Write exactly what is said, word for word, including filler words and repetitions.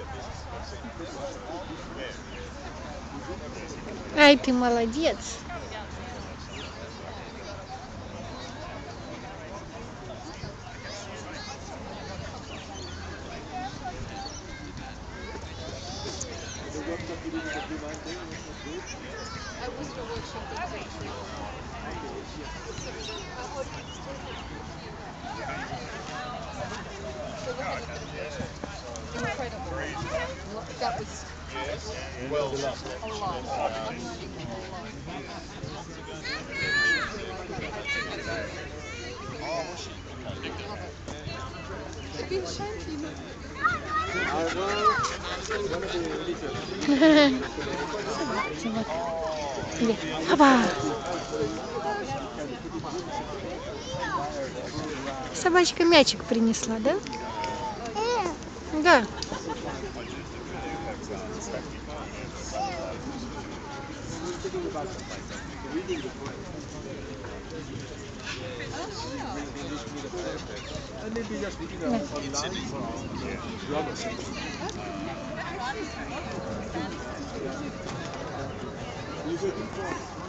Ай, ты молодец. That was Well, a lot. It'd be a shame for you not. Или, опа! Собачка мячик принесла, да? Да. And maybe just reading it online for your other things. You're waiting for